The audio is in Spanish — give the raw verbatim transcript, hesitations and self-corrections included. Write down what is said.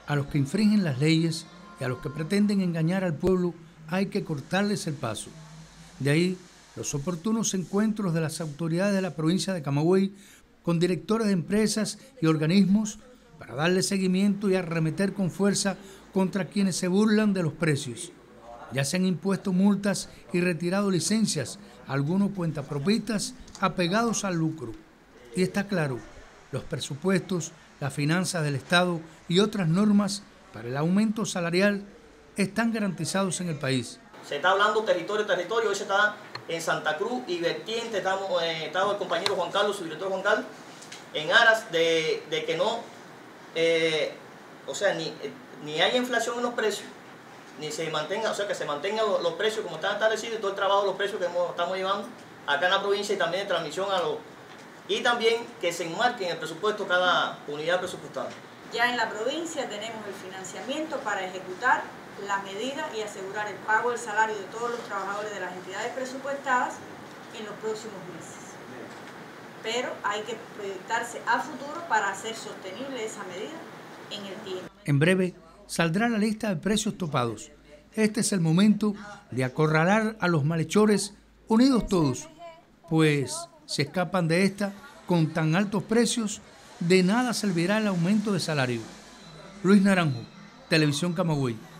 A los que infringen las leyes y a los que pretenden engañar al pueblo hay que cortarles el paso. De ahí los oportunos encuentros de las autoridades de la provincia de Camagüey con directores de empresas y organismos para darle seguimiento y arremeter con fuerza contra quienes se burlan de los precios. Ya se han impuesto multas y retirado licencias a algunos cuentapropistas apegados al lucro. Y está claro, los presupuestos, las finanzas del Estado y otras normas para el aumento salarial están garantizados en el país. Se está hablando territorio a territorio, hoy se está en Santa Cruz y vertiente, estamos, eh, estaba el compañero Juan Carlos, su director Juan Carlos, en aras de, de que no, eh, o sea, ni, eh, ni haya inflación en los precios, ni se mantenga, o sea, que se mantengan los, los precios como están establecidos y todo el trabajo de los precios que hemos, estamos llevando acá en la provincia y también de transmisión a los... Y también que se enmarque en el presupuesto cada unidad presupuestaria. Ya en la provincia tenemos el financiamiento para ejecutar las medidas y asegurar el pago del salario de todos los trabajadores de las entidades presupuestadas en los próximos meses. Pero hay que proyectarse a futuro para hacer sostenible esa medida en el tiempo. En breve saldrá la lista de precios topados. Este es el momento de acorralar a los malhechores unidos todos, pues si escapan de esta con tan altos precios, de nada servirá el aumento de salario. Luis Naranjo, Televisión Camagüey.